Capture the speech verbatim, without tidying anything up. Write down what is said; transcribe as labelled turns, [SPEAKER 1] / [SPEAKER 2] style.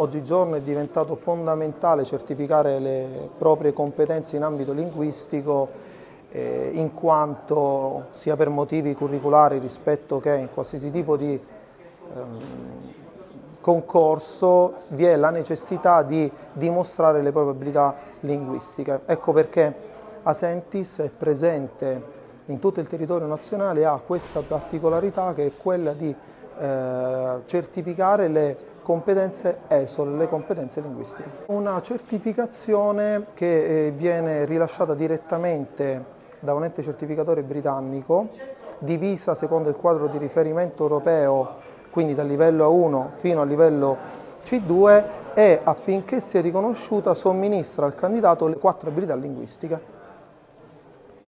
[SPEAKER 1] oggigiorno è diventato fondamentale certificare le proprie competenze in ambito linguistico, eh, in quanto sia per motivi curriculari rispetto che in qualsiasi tipo di ehm, concorso vi è la necessità di dimostrare le proprie abilità linguistiche. Ecco perché Asentis è presente in tutto il territorio nazionale e ha questa particolarità che è quella di eh, certificare le competenze E S O L, le competenze linguistiche. Una certificazione che eh, viene rilasciata direttamente da un ente certificatore britannico, divisa secondo il quadro di riferimento europeo, quindi dal livello A uno fino al livello C due, e affinché sia riconosciuta somministra al candidato le quattro abilità linguistiche.